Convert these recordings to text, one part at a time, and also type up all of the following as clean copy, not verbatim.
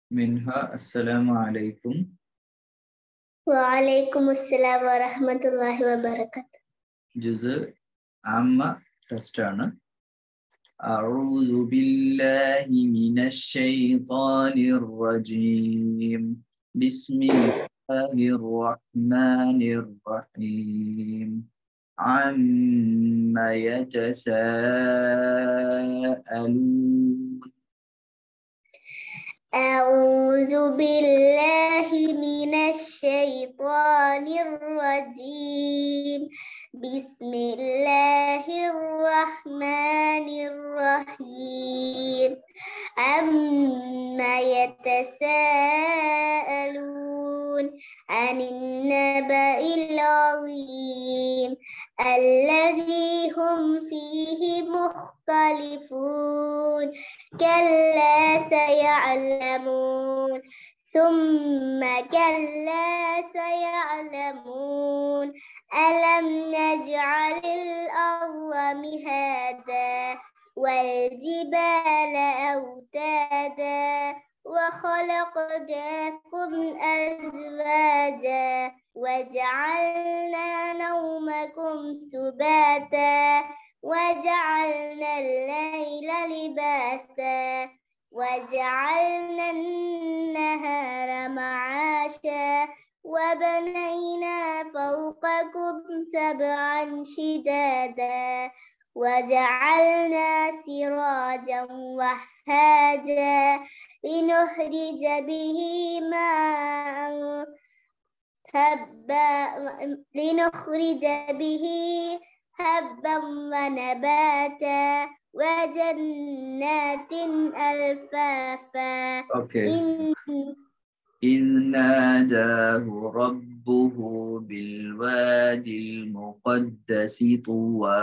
منها السلام عليكم. وعليكم السلام ورحمة الله وبركاته. جزء عامة تستانا. أعوذ بالله من الشيطان الرجيم. بسم الله الرحمن الرحيم. عما يتساءلون. أعوذ بالله من الشيطان الرجيم. بسم الله الرحمن الرحيم. عما يتساءلون عن النبأ العظيم الذي هم فيه مختلفون. كلا سيعلمون ثم كلا سيعلمون ألم نجعل الأرض مهادا والجبال أوتادا وخلقناكم أزواجا وجعلنا نومكم سباتا وجعلنا الليل لباسا وجعلنا النهار معاشا وبنينا فوقكم سبعا شدادا وجعلنا سراجا وهاجا لنخرج به ماء هبا ونباتا وجنات ألفافا. إذ ناداه ربه بالوادي المقدس طوى.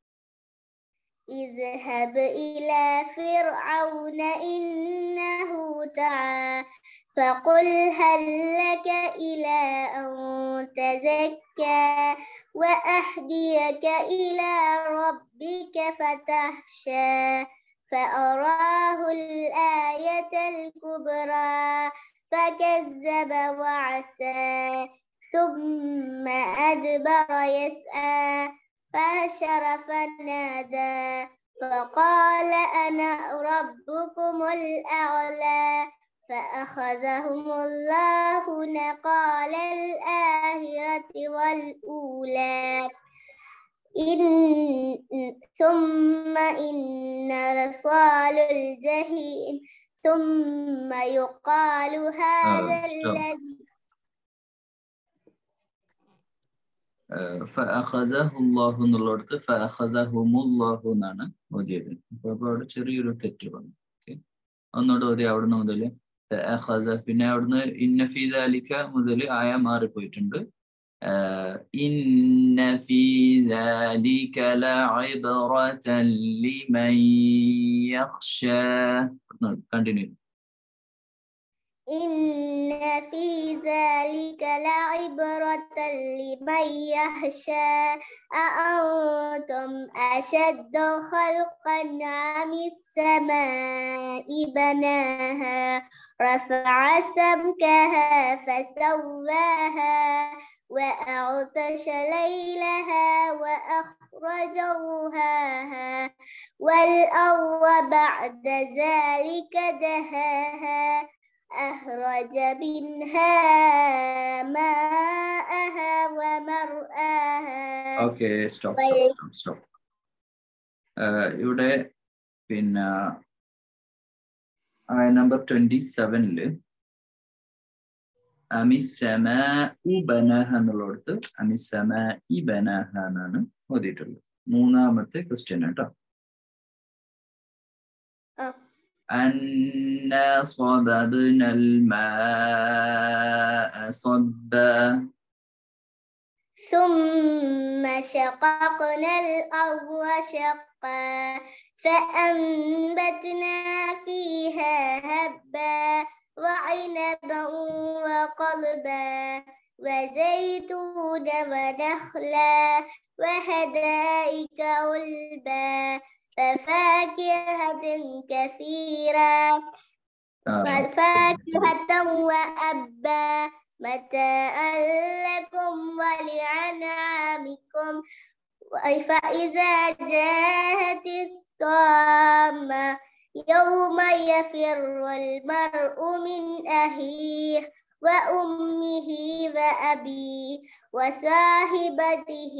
اذهب إلى فرعون إنه طغى فقل هل لك إلى أن تزكى وأهديك إلى ربك فتخشى فأراه الآية الكبرى فكذب وعصى ثم أدبر يسعى فحشر فنادى فقال أنا ربكم الأعلى فأخذهم الله نقال الآخرة والأولى ثم إن لصال الجحيم ثم يقال هذا الذي فأخذه الله എന്നുള്ളടത്ത് فأخذهم الله എന്നാണ് ഓതിയത്. അപ്പോൾ അവിടെ ചെറിയൊരു തെറ്റ് വന്നു. ഒന്നുകൂടെ ഓതി അവിടുന്ന് മുതൽ പിന്നെ അവിടുന്ന് ഇന്ന ഫീ ദാലിക മുതൽ ആയ മാറിപ്പോയിട്ടുണ്ട്. ഇന്ന ഫീ ദാലിക ലഇബ്റതൻ ലിമൻ യഖ്ശാ. കണ്ടിന്യൂ. إن في ذلك لعبرة لمن يخشى أأنتم أشد خلقا أم السماء بناها رفع سمكها فسواها وأغطش ليلها وأخرج ضحاها والأرض بعد ذلك دهاها أخرج منها ماءها ومرآها. stop. ഇവിടെ പിന്നെ നമ്പർ 27 അമിസ്സമാഉ ബനാഹ എന്നുള്ളടത്ത് അമിസ്സമാഇ ബനാഹ എന്നാണ് ഓതിയിട്ടുള്ളത്. മൂന്നാമത്തെ ക്വസ്റ്റ്യൻ കേട്ടോ. أنا صببنا الماء صبا ثم شققنا الأرض شقا فأنبتنا فيها هبا وعنبا وقضبا وزيتونا ونخلا وحدائق غلبا وفاكهة كثيرا فاكهة وأبا متاعا لكم ولأنعامكم فإذا جاءت الصامة يوم يفر المرء من أخيه وأمه وأبيه وصاحبته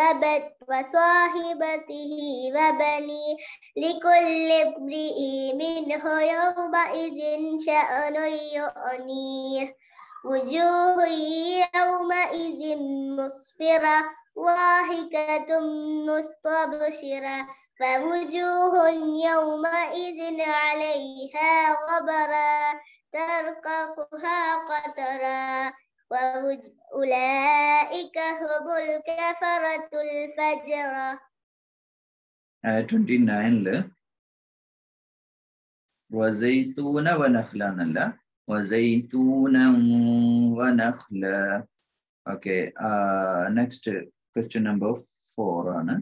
وبنيه لكل امرئ منه يومئذ شأن يغنيه وجوه يومئذ مسفرة ضاحكة مستبشرة فوجوه يومئذ عليها غبرة ترققها قترا وأولئك هم الكفرة الفجرة. 29 وزيتون ونخلا എന്നല്ല وزيتونا ونخلا. Okay, next question number 4 ആണ്.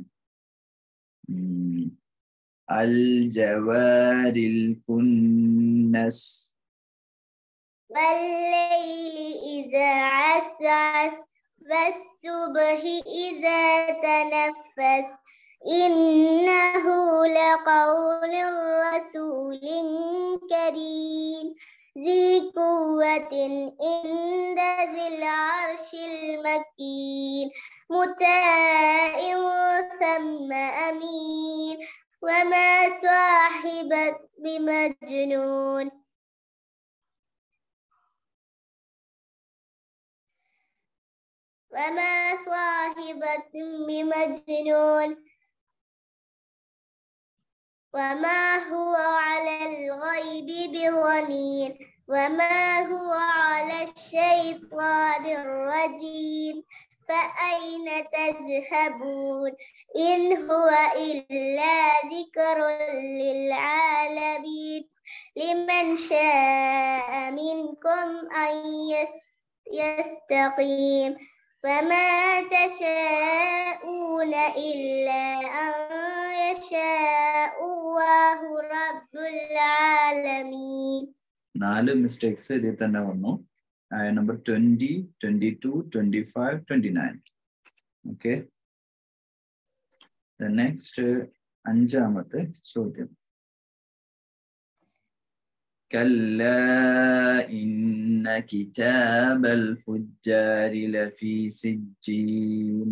الجوار الكنس والليل إذا عسعس والصبح إذا تنفس إنه لقول رسول كريم ذي قوة عند ذي العرش المكين مطاع ثم أمين وما صاحبك بمجنون. وما صاحبة بمجنون وما هو على الغيب بضنين وما هو على الشيطان الرجيم فأين تذهبون إن هو إلا ذكر للعالمين لمن شاء منكم أن يستقيم فما تشاءون إلا أن يشاء الله رب العالمين. 4 mistakes ഇതിൽ തന്നെ വന്നു. Number 20, 22, 25, 29. Okay. The next 5ാമത്തെ ചോദ്യം. كلا إن كتاب الفجار لفي سجين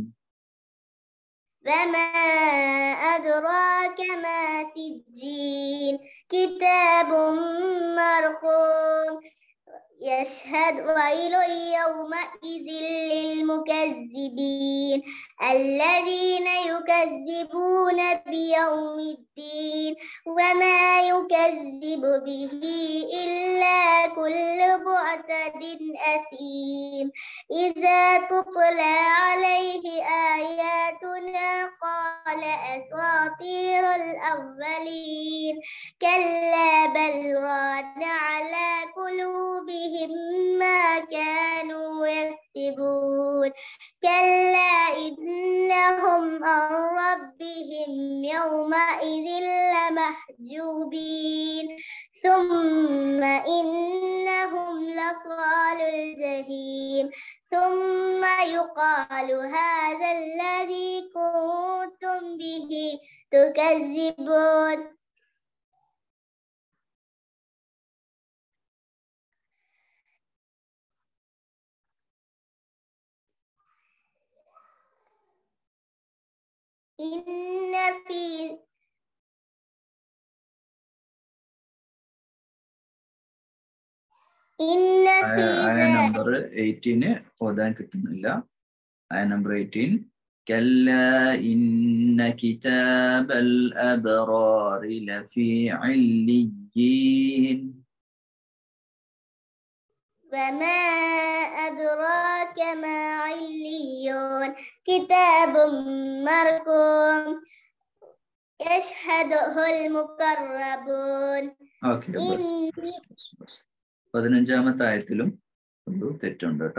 وما أدراك ما سجين كتاب مرقوم يشهد ويل يومئذ للمكذبين الذين يكذبون بيوم الدين وما يكذب به إلا كل معتد أثيم إذا تتلى عليه آياتنا قال أساطير الأولين كلا بل ران على قلوبهم ما كانوا يكسبون كلا إنهم عن ربهم يومئذ لمحجوبين ثم إنهم لصال الجحيم ثم يقال هذا الذي كنتم به تكذبون. إن في number 18 ഓതാൻ കിട്ടുന്നില്ല. number 18 كلا إن كتاب الأبرار لفي عليين وما أدراك ما عليون كتاب مرقوم يشهده المقربون. Okay, 15ാമത്തെ ആയത്തിലും ഒരു തെറ്റുണ്ട് കേട്ടോ.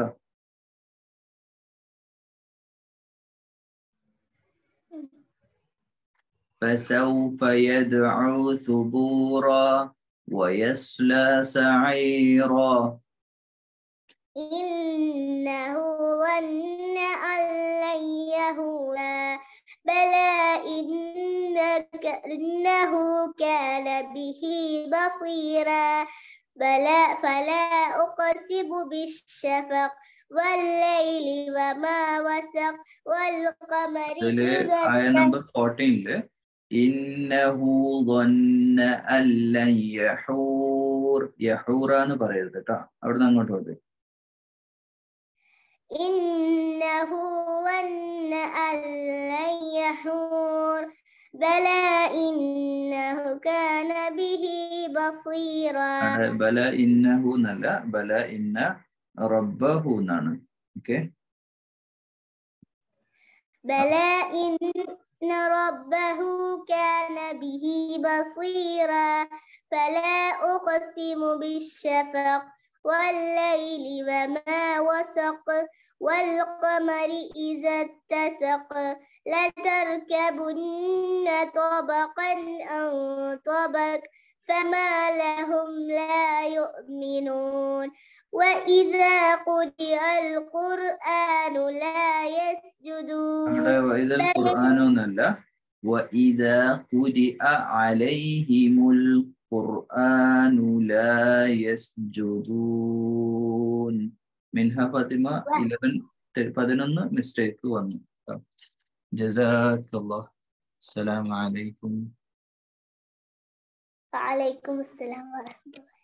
فسوف يدعو ثبورا ويصلى سعيرا. إنه ظن أن لن يهور بلى إنه كان به بصيرا بلى فلا أقسم بالشفق والليل وما وسق والقمر إذا ആയ നമ്പർ 14 ഇന്നഹു ظن أن لن يحور. യഹൂറ എന്ന് പറയരുത് കേട്ടോ. അവിടുന്ന് അങ്ങോട്ട് പോയത് إنه ظن أن لن يحور بلى إنه كان به بصيرا ബല ഇന്നഹു എന്നല്ല, ബല ഇന്ന റബ്ബഹു എന്നാണ്. ഓക്കെ, بلى إن ربه كان به بصيرا فلا أقسم بالشفق والليل وما وسق والقمر إذا اتسق لتركبن طبقا عن طبق فما لهم لا يؤمنون وإذا قرئ القرآن لا يسجدون വഇദൽ ഖുർആനു എന്നല്ല, وإذا قرئ عليهم القرآن لا يسجدون. മിൻഹ ഫാത്തിമ 11 മിസ്റ്റേക്ക് വന്നു. ജസാക്കല്ലാഹ്. അസ്സലാമു അലൈക്കും. وعليكم السلام ورحمة الله.